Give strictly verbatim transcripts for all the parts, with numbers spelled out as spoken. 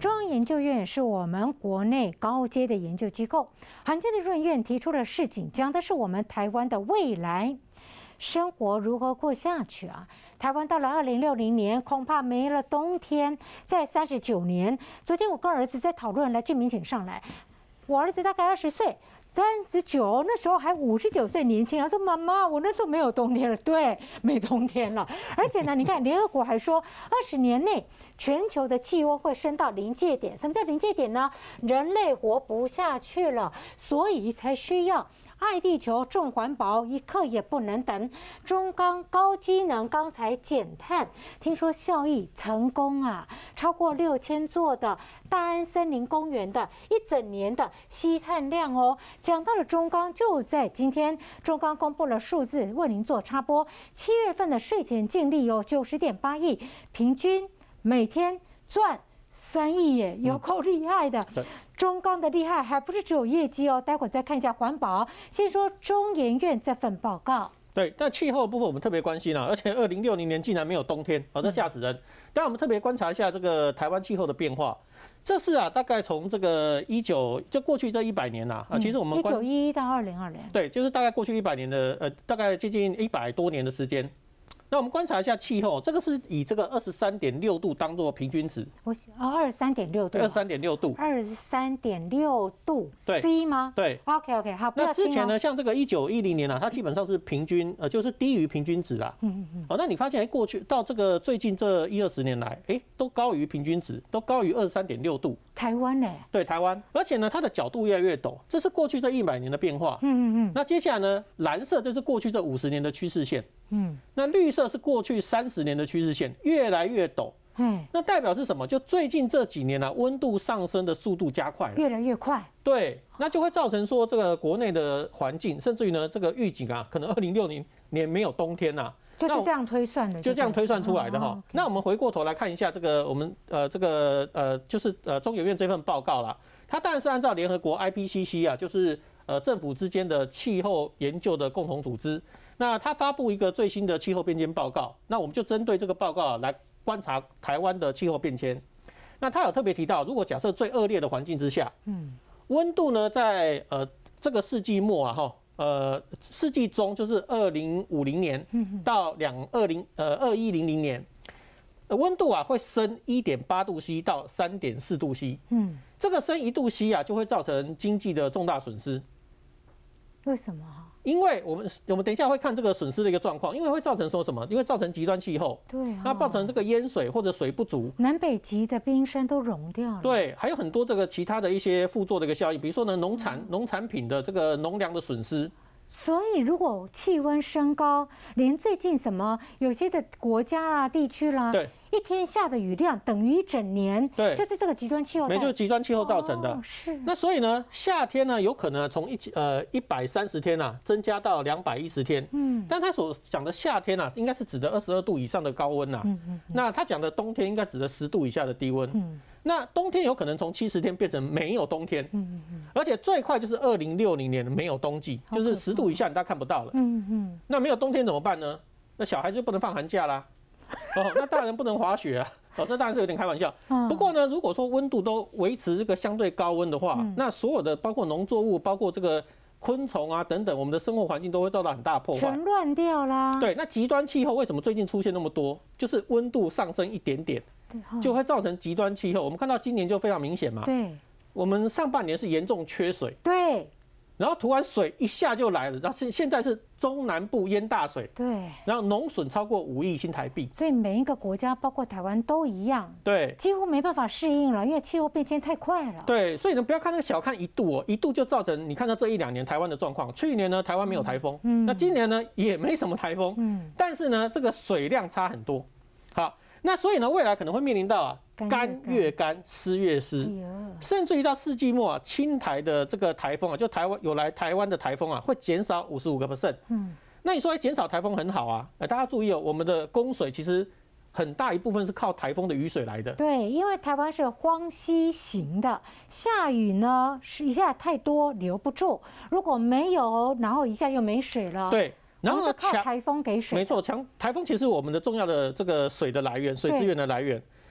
中央研究院是我们国内高阶的研究机构，罕见的润院提出了示警，讲的是我们台湾的未来生活如何过下去啊？台湾到了二零六零年，恐怕没了冬天。在三十九年，昨天我跟儿子在讨论，来俊明请上来，我儿子大概二十岁。三十九，那时候还五十九岁年轻，他说：“妈妈，我那时候没有冬天了。”对，没冬天了。而且呢，你看，联合国还说，二十年内全球的气温会升到临界点。什么叫临界点呢？人类活不下去了，所以才需要爱地球、重环保，一刻也不能等。中钢高机能钢材减碳，听说效益成功啊，超过六千座的大安森林公园的一整年的吸碳量哦。讲到了中钢，就在今天，中钢公布了数字，为您做插播。七月份的税前净利有九十点八亿，平均每天赚三亿耶，有够厉害的。嗯、中钢的厉害还不是只有业绩哦，待会儿再看一下环保。先说中研院这份报告。 对，但气候部分我们特别关心啊，而且二零六零年竟然没有冬天，哦，这吓死人。当然我们特别观察一下这个台湾气候的变化。这是啊，大概从这个一九就过去这一百年呐啊，其实我们一九一一到二零二零， 对，就是大概过去一百年的呃，大概接近一百多年的时间。那我们观察一下气候，这个是以这个二十三点六度当做平均值。 我啊，二十三点六度， 二十三点六度， 二十三点六度 C 吗？ 对 ，OK OK， 好。 那之前呢，像这个一九一零年啊，它基本上是平均呃，就是低于平均值啦。嗯嗯嗯。哦，那你发现过去到这个最近这一二十年来，哎，都高于平均值，都高于二十三点六度。 台湾呢？ 对，台湾，而且呢，它的角度越来越陡，这是过去这一百年的变化。嗯嗯嗯。那接下来呢，蓝色这是过去这五十年的趋势线。嗯。那绿色是过去三十年的趋势线，越来越陡。嗯。那代表是什么？就最近这几年啊，温度上升的速度加快了， 越来越快。 对，那就会造成说这个国内的环境，甚至于呢，这个预警啊，可能二零六零年没有冬天呐、啊。 就是这样推算的， 就这样推算出来的哈。那我们回过头来看一下这个我们呃这个呃就是呃中研院这份报告啦，它当然是按照联合国 I P C C 啊，就是呃政府之间的气候研究的共同组织。那它发布一个最新的气候变迁报告，那我们就针对这个报告来观察台湾的气候变迁。那它有特别提到，如果假设最恶劣的环境之下，嗯，温度呢在呃这个世纪末啊哈。呃，世纪中就是二零五零年到两二零呃二一零零年，温度啊会升一点八度 C 到三点四度 C。嗯，这个升一度 C 啊，就会造成经济的重大损失。 为什么？ 因为我们我们等一下会看这个损失的一个状况，因为会造成说什么？因为造成极端气候， 对、哦， 那造成这个淹水或者水不足， 南北极的冰山都融掉了。 对，还有很多这个其他的一些副作的一个效应，比如说呢，农产农产品的这个农粮的损失。 所以，如果气温升高，连最近什么有些的国家啦、地区啦， 对， 一天下的雨量等于一整年， 对， 就是这个极端气候， 没就是极端气候造成的。 哦、是。 那所以呢，夏天呢，有可能从一呃一百三十天啊，增加到两百一十天。嗯。但他所讲的夏天啊，应该是指的二十二度以上的高温呐、啊。嗯嗯。那他讲的冬天应该指的十度以下的低温。嗯。那冬天有可能从七十天变成没有冬天，嗯嗯，而且最快就是二零六零年没有冬季，就是十度以下你大家看不到了，嗯嗯。那没有冬天怎么办呢？那小孩就不能放寒假啦，哦，那大人不能滑雪啊，哦，这当然是有点开玩笑。不过呢，如果说温度都维持这个相对高温的话，那所有的包括农作物，包括这个昆虫啊等等，我们的生活环境都会遭到很大破坏， 全乱掉啦。 对，那极端气候为什么最近出现那么多？就是温度上升一点点。就会造成极端气候，我们看到今年就非常明显嘛。 对， 我们上半年是严重缺水。 对， 然后突然水一下就来了，然后现现在是中南部淹大水。 对， 然后农损超过五亿新台币。 所以每一个国家，包括台湾都一样。 对， 几乎没办法适应了，因为气候变迁太快了。 对，所以呢，不要看那个小看一度哦，一度就造成你看到这一两年台湾的状况。去年呢，台湾没有台风，嗯，那今年呢也没什么台风，嗯，但是呢，这个水量差很多。好。那所以呢，未来可能会面临到啊，干越干，湿越湿，甚至于到世纪末啊，青台的这个台风啊，就台湾有来台湾的台风啊，会减少五十五个 percent。嗯，那你说减少台风很好啊，呃，大家注意哦，我们的供水其实很大一部分是靠台风的雨水来的。 对，因为台湾是荒溪型的，下雨呢是一下太多留不住，如果没有，然后一下又没水了。 对。然后呢， 靠台风给水， 没错，强台风其实是我们的重要的这个水的来源，水资源的来源。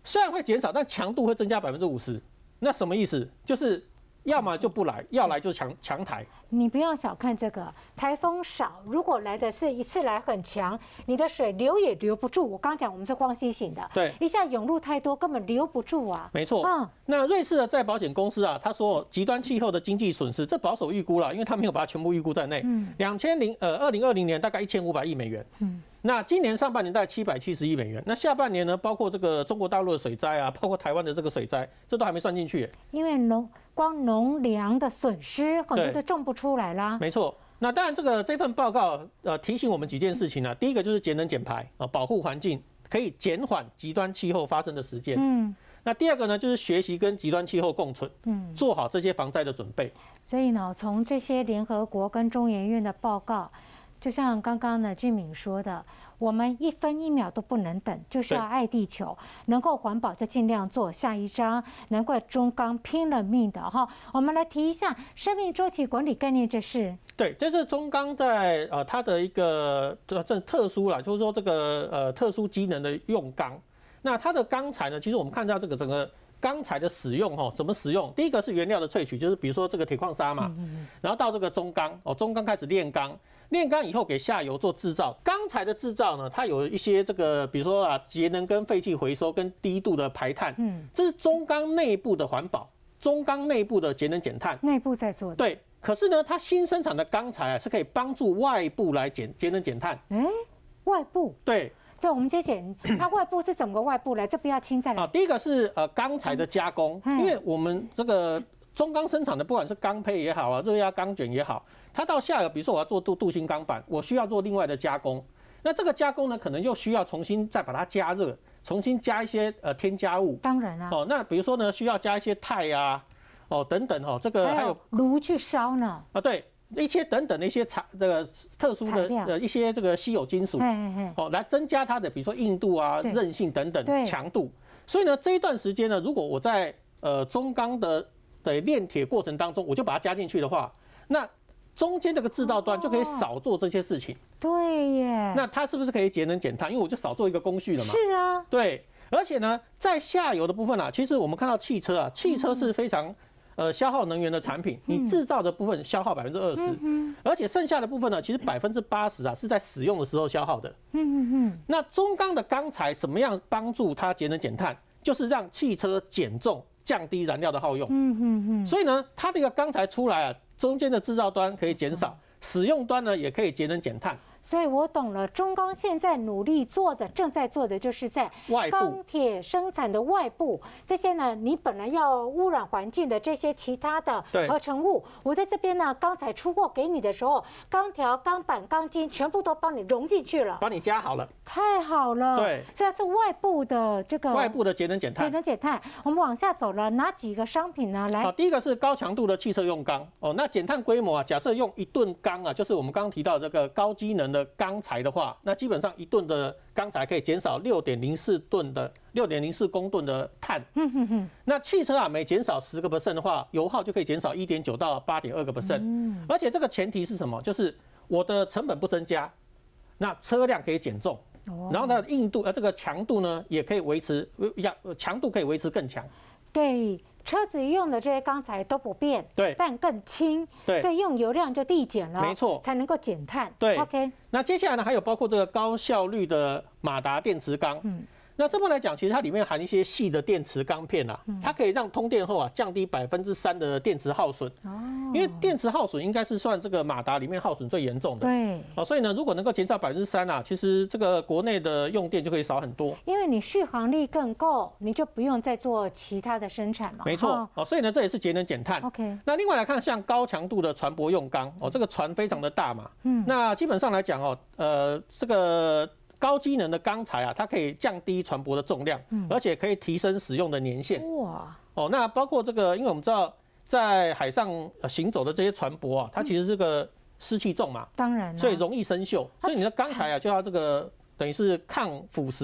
虽然会减少，但强度会增加百分之五十。那什么意思？就是要么就不来，要来就强强台。 你不要小看这个台风少，如果来的是一次来很强，你的水流也留不住。我刚讲我们是光溪型的， 对， 一下涌入太多，根本留不住啊。 没错。嗯，那瑞士的再保险公司啊，他说极端气候的经济损失，这保守预估了，因为他没有把它全部预估在内。嗯，两千零呃二零二零年大概一千五百亿美元。嗯。那今年上半年大概七百七十亿美元，那下半年呢，包括这个中国大陆的水灾啊，包括台湾的这个水灾，这都还没算进去。 因为农光农粮的损失，很多都种不出来啦。 没错。那当然，这个这份报告呃提醒我们几件事情啊，第一个就是节能减排啊，保护环境，可以减缓极端气候发生的时间。嗯。那第二个呢，就是学习跟极端气候共存，嗯，做好这些防灾的准备。 所以呢，从这些联合国跟中研院的报告。就像刚刚呢，俊敏说的，我们一分一秒都不能等，就是要爱地球，能够环保就尽量做。下一章，难怪中钢拼了命的哈。我们来提一下生命周期管理概念，这是对，这是中钢在呃它的一个这特殊啦，就是说这个呃特殊机能的用钢。那它的钢材呢，其实我们看到这个整个。钢材的使用哈，怎么使用？第一个是原料的萃取，就是比如说这个铁矿砂嘛，然后到这个中钢哦，中钢开始炼钢，炼钢以后给下游做制造。钢材的制造呢，它有一些这个，比如说啊，节能跟废气回收跟低度的排碳，嗯，这是中钢内部的环保，中钢内部的节能减碳， 内部在做的。 对，可是呢，它新生产的钢材啊，是可以帮助外部来减节能减碳。 哎，外部对。 这我们就讲，它外部是怎么个外部来？这不要轻再来。 啊，第一个是呃钢材的加工，因为我们这个中钢生产的，不管是钢坯也好啊，热压钢卷也好，它到下游，比如说我要做镀镀锌钢板，我需要做另外的加工。那这个加工呢，可能又需要重新再把它加热，重新加一些呃添加物。 当然啦。 哦，那比如说呢，需要加一些钛啊，哦等等哦，这个还有炉去烧呢。 啊，对。一些等等的一些材这个特殊的呃一些这个稀有金属，哦，来增加它的比如说硬度啊、韧性等等强度。所以呢，这一段时间呢，如果我在呃中钢的的炼铁过程当中，我就把它加进去的话，那中间这个制造端就可以少做这些事情。 对耶。 那它是不是可以节能减碳？因为我就少做一个工序了嘛。 是啊。对， 而且呢，在下游的部分啊，其实我们看到汽车啊，汽车是非常。呃，消耗能源的产品，你制造的部分消耗百分之二十，而且剩下的部分呢，其实百分之八十啊是在使用的时候消耗的。嗯嗯嗯。那中钢的钢材怎么样帮助它节能减碳？就是让汽车减重，降低燃料的耗用。嗯嗯嗯。所以呢，它这个钢材出来啊，中间的制造端可以减少，使用端呢也可以节能减碳。 所以我懂了，中钢现在努力做的、正在做的，就是在钢铁生产的外部这些呢，你本来要污染环境的这些其他的合成物，我在这边呢，钢材出货给你的时候，钢条、钢板、钢筋全部都帮你融进去了， 帮你加好了， 太好了。 对， 所以是外部的这个外部的节能减碳。 节能减碳，我们往下走了，哪几个商品呢？来， 好，第一个是高强度的汽车用钢哦，那减碳规模啊，假设用一吨钢啊，就是我们刚刚提到这个高机能的钢材的话，那基本上一吨的钢材可以减少六点零四吨的六点零四公吨的碳。嗯哼哼。那汽车啊，每减少十个 percent 的话，油耗就可以减少一点九到八点二个 percent。嗯。而且这个前提是什么？就是我的成本不增加，那车辆可以减重，然后它的硬度呃这个强度呢也可以维持，强度可以维持更强。 对。车子用的这些钢材都不变， 对， 但更轻，对，所以用油量就递减了， 没错， 才能够减碳。 对 ，OK。 那接下来呢，还有包括这个高效率的马达电池钢，嗯。那这么来讲，其实它里面含一些细的电池钢片啊，它可以让通电后啊降低百分之三的电池耗损。哦。因为电池耗损应该是算这个马达里面耗损最严重的。 对。 哦，所以呢，如果能够减少百分之三啊，其实这个国内的用电就可以少很多。 因为你续航力更够，你就不用再做其他的生产了。 没错。哦，所以呢，这也是节能减碳。 OK。 那另外来看，像高强度的船舶用钢，哦，这个船非常的大嘛。嗯。那基本上来讲哦，呃，这个。高机能的钢材啊，它可以降低船舶的重量，而且可以提升使用的年限。哇！哦，那包括这个，因为我们知道在海上行走的这些船舶啊，它其实是个湿气重嘛， 当然， 所以容易生锈。所以你的钢材啊，就要这个等于是抗腐蚀、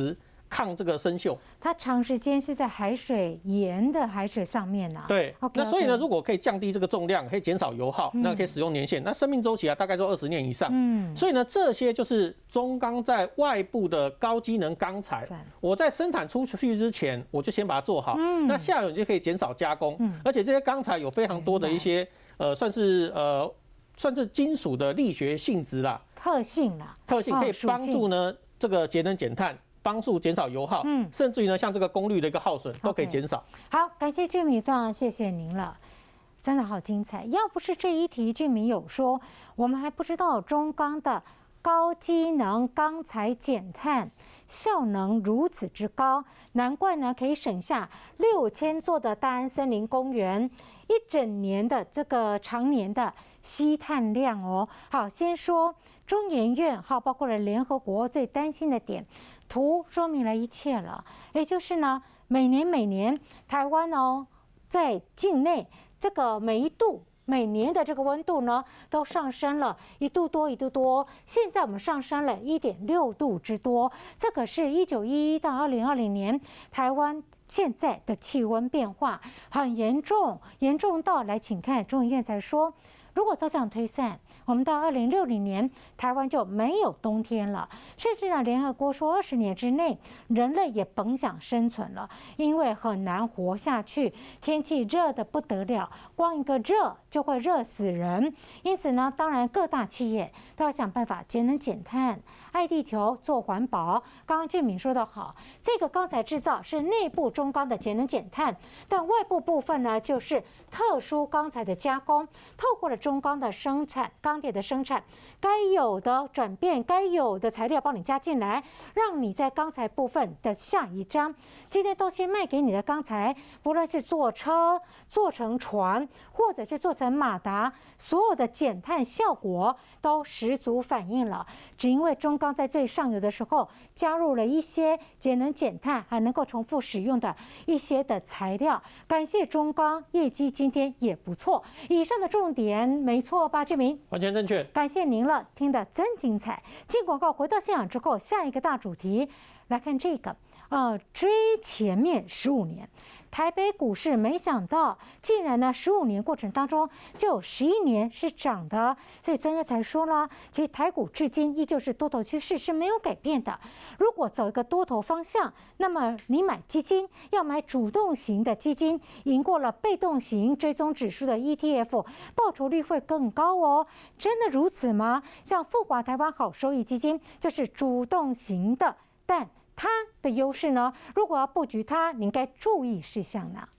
抗这个生锈。 它长时间是在海水盐的海水上面呢、啊。 对， okay, 那所以呢， okay. 如果可以降低这个重量，可以减少油耗，那可以使用年限，那生命周期啊大概就二十年以上。嗯，所以呢，这些就是中钢在外部的高机能钢材，我在生产出去之前，我就先把它做好。嗯，那下游你就可以减少加工。嗯，而且这些钢材有非常多的一些呃，算是呃。算是金属的力学性质啦， 特性啦， 特性可以帮助呢这个节能减碳，帮助减少油耗，嗯，甚至于呢像这个功率的一个耗损都可以减少。 好，感谢俊明，非常谢谢您了，真的好精彩。要不是这一题俊明有说，我们还不知道中钢的高机能钢材减碳效能如此之高，难怪呢可以省下六千座的大安森林公园一整年的这个常年的吸碳量哦。好，先说中研院，好，包括了联合国最担心的点，图说明了一切了。也就是呢，每年每年台湾哦，在境内这个每一度。每年的这个温度呢，都上升了一度多一度多，现在我们上升了一点六度之多，这可是一九一一到二零二零年台湾现在的气温变化很严重，严重到来，请看中研院才说，如果照这样推算，我们到二零六零年，台湾就没有冬天了。甚至呢，联合国说二十年之内，人类也甭想生存了，因为很难活下去。天气热得不得了，光一个热就会热死人。因此呢，当然各大企业都要想办法节能减碳，爱地球，做环保。刚刚俊敏说得好，这个钢材制造是内部中钢的节能减碳，但外部部分呢，就是特殊钢材的加工，透过了中钢的生产钢。钢铁的生产，该有的转变，该有的材料帮你加进来，让你在钢材部分的下一章，今天东西卖给你的钢材，不论是做车、做成船，或者是做成马达，所有的减碳效果都十足反映了。只因为中钢在最上游的时候加入了一些节能减碳还能够重复使用的一些的材料，感谢中钢，业绩今天也不错。以上的重点没错吧，志明？ 完全正确， 感谢您了，听得真精彩。进广告，回到现场之后，下一个大主题来看这个，呃，追前面十五年。台北股市没想到，竟然呢，十五年过程当中就有十一年是涨的，所以专家才说了，其实台股至今依旧是多头趋势是没有改变的。如果走一个多头方向，那么你买基金要买主动型的基金，赢过了被动型追踪指数的 E T F， 报酬率会更高哦。真的如此吗？像富华台湾好收益基金就是主动型的，但它的优势呢？如果要布局它，你应该注意事项呢？